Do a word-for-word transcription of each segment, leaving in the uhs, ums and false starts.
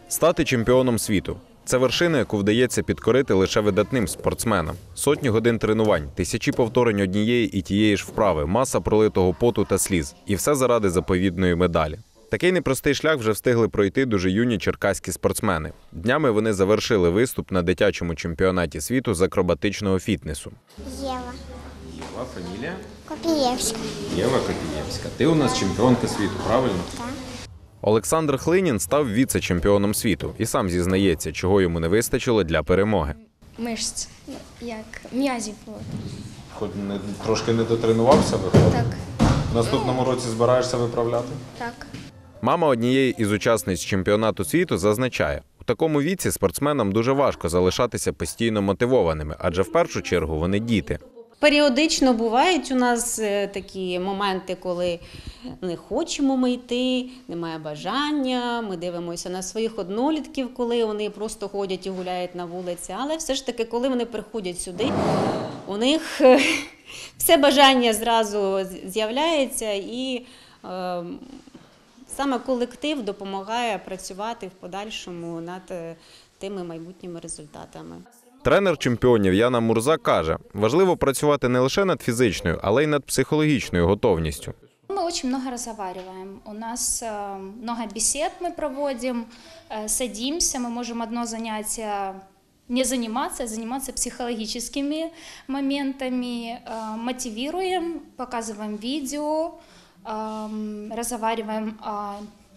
Стати чемпіоном світу – це вершина, яку вдається підкорити лише видатним спортсменам. Сотні годин тренувань, тисячі повторень однієї і тієї ж вправи, маса пролитого поту та сліз. І все заради заповідної медалі. Такий непростий шлях вже встигли пройти дуже юні черкаські спортсмени. Днями вони завершили виступ на дитячому чемпіонаті світу з акробатичного фітнесу. Єва. Єва, фамілія? Копієвська. Єва Копієвська. Ти у нас чемпіонка світу, правильно? Так. Олександр Хлинін став віце-чемпіоном світу і сам зізнається, чого йому не вистачило для перемоги. Мишць, як м'язів. Хоч не, трошки не дотренувався, виходить? Так, В наступному році збираєшся виправляти? так. Мама однієї із учасниць чемпіонату світу зазначає, у такому віці спортсменам дуже важко залишатися постійно мотивованими, адже в першу чергу вони діти. Періодично бувають у нас такі моменти, коли не хочемо ми йти, немає бажання, ми дивимося на своїх однолітків, коли вони просто ходять і гуляють на вулиці. Але все ж таки, коли вони приходять сюди, у них все бажання зразу з'являється і е, саме колектив допомагає працювати в подальшому над тими майбутніми результатами. Тренер чемпіонів Яна Мурза каже, важливо працювати не лише над фізичною, але й над психологічною готовністю. Мы очень много разговариваем. У нас э, много бесед мы проводим, э, садимся, мы можем одно занятие не заниматься, а заниматься психологическими моментами, э, мотивируем, показываем видео, э, разговариваем о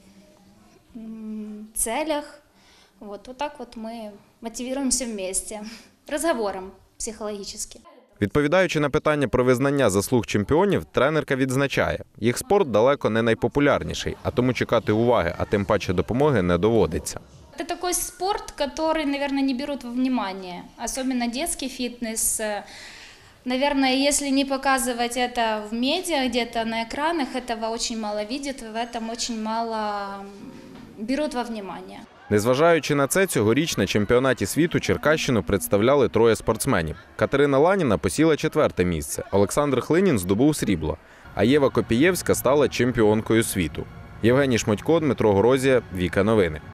м, целях. Вот, вот так вот мы мотивируемся вместе, разговором психологически. Відповідаючи на питання про визнання заслуг чемпіонів, тренерка відзначає, їх спорт далеко не найпопулярніший, а тому чекати уваги, а тим паче допомоги не доводиться. Это такой спорт, который, наверное, не берут во внимание, особенно детский фитнес. Наверное, если не показывать это в медиа, где-то на экранах, этого очень мало видят, в этом очень мало берут во внимание. Незважаючи на це, цьогоріч на чемпіонаті світу Черкащину представляли троє спортсменів. Катерина Ланіна посіла четверте місце, Олександр Хлинін здобув срібло, а Єва Копієвська стала чемпіонкою світу. Євгеній Шмотько, Дмитро Горозія, Віка Новини.